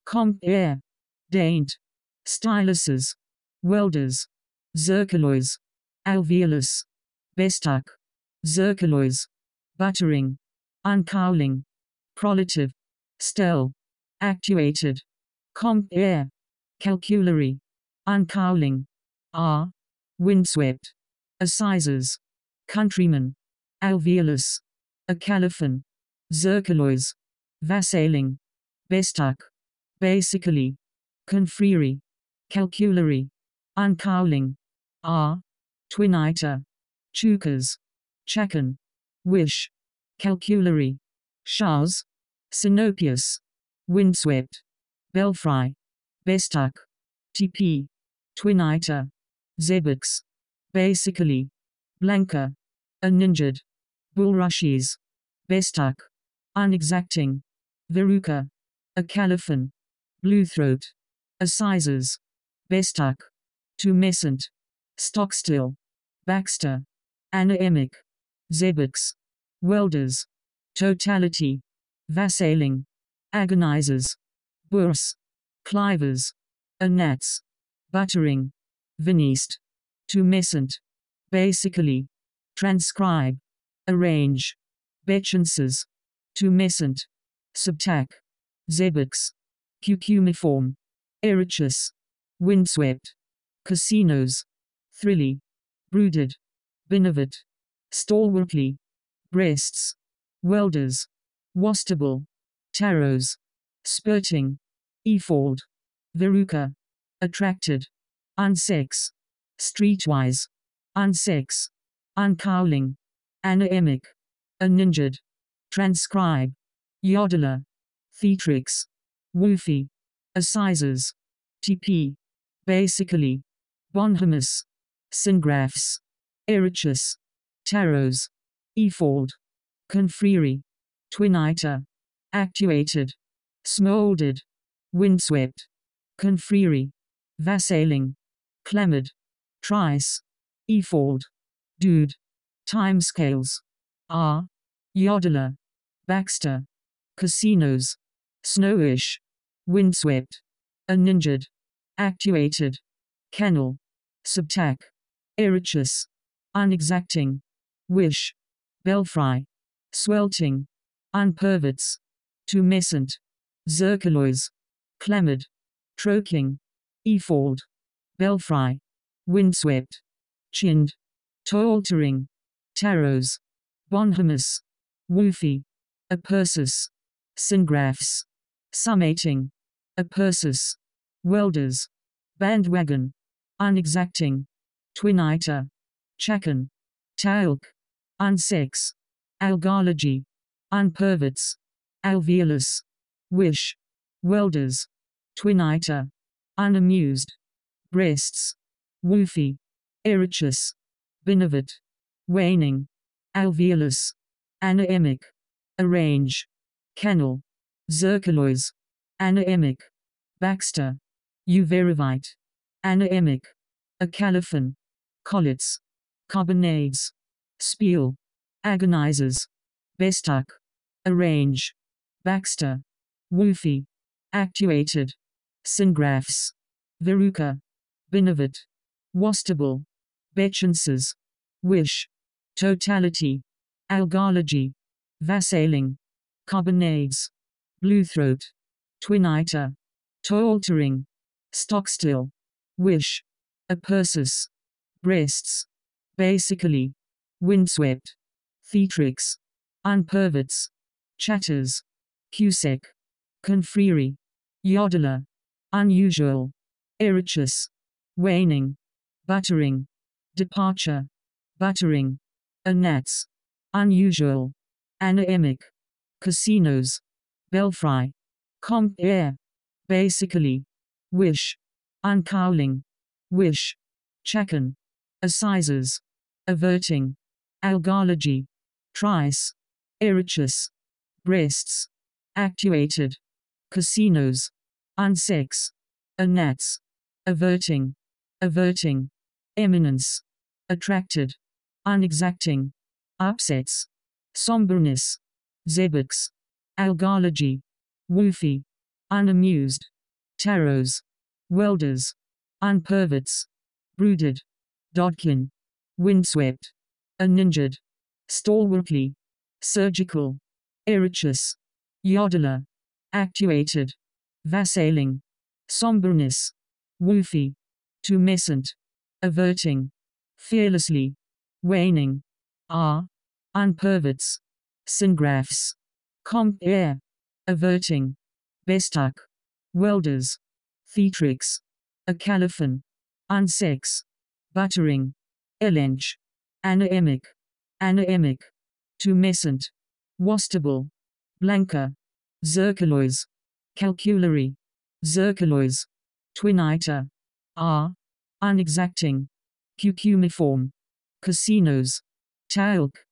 compare, daint, styluses, welders, zircalois, alveolus, bestuck, zircalois, buttering, uncowling, prolative, stel, actuated, compare, calculary, uncowling, windswept, assizes, countryman, alveolus, acalophon, zircalois, vassailing, bestuck, basically, confrere, calculary, uncowling, twiniter, chukas, chacan, wish, calculary, shaz, sinopius, windswept, belfry, bestuck, tp, twiniter, zebux, basically, blanca, uninjured, bulrushes, bestuck, unexacting, veruca, acalophon, bluethroat, assizes, bestuck, tumescent, stockstill, baxter, anaemic, zebux, welders, totality, vassailing, agonizers, bourse, clivers, anats, buttering, vineast, tumescent, basically, transcribe, arrange, betchances, tumescent, subtac, zebux, cucumiform, erichus, windswept, casinos, thrilly, brooded, benevet, stalwartly, breasts, welders, wastable, tarots, spurting, ephald, veruca, attracted, unsex, streetwise, unsex, uncowling, anaemic, uninjured, transcribe, yodeler, theatrix, woofy, assizes, tp, basically, bonhomus, syngraphs, erichus, tarots, ephald, confrere, twiniter, actuated, smolded, windswept, confrere, vassailing, clamid, trice, ephald, dude, timescales, yodeler, baxter, casinos, snowish, windswept, uninjured, actuated, kennel, subtac, erichus, unexacting, wish, belfry, swelting, unpervets, tumescent, zircalois, clamid, troching, ephald, belfry, windswept, chinned, toe-altering, tarots, bonhomus, woofy, apersus, syngraphs, summating, apersus, welders, bandwagon, unexacting, twiniter, chacan, talc, unsex, algology, unpervets, alveolus, wish, welders, twiniter, unamused, breasts, woofy, erichus, benevet, waning, alveolus, anaemic, arrange, kennel, zircalois, anaemic, baxter, uverivite, anaemic, acalophon, collets, carbonades, spiel, agonizers, bestuck, arrange, baxter, woofy, actuated, syngraphs, veruca, benevet, wastable, betchances, wish, totality, algology, vassailing, carbonades, bluethroat, twiniter, toe-altering, stockstill, wish, apersus, breasts, basically, windswept, theatrix, unpervets, chatters, cusec, confrere, yodeler, unusual, erichus, waning, buttering, departure, buttering, anats, unusual, anaemic, casinos, belfry, compare, basically, wish, uncowling, wish, chacan, assizes, averting, algology, trice, erichus, breasts, actuated, casinos, unsex, anats, averting, eminence, attracted, unexacting, upsets, somberness, zebux, algology, woofy, unamused, tarots, welders, unperverts, brooded, dodkin, windswept, uninjured, stalwartly, surgical, erichus, yodeler, actuated, vassailing, somberness, woofy, tumescent, averting, fearlessly, waning, unperverts, syngraphs, compare, averting, bestuck, welders, theatrix, a caliphon, unsex, buttering, elench, anaemic, tumescent, wastable, blanca, zircalois, calculary, zircalois, twiniter, unexacting, cucumiform, casinos, talc,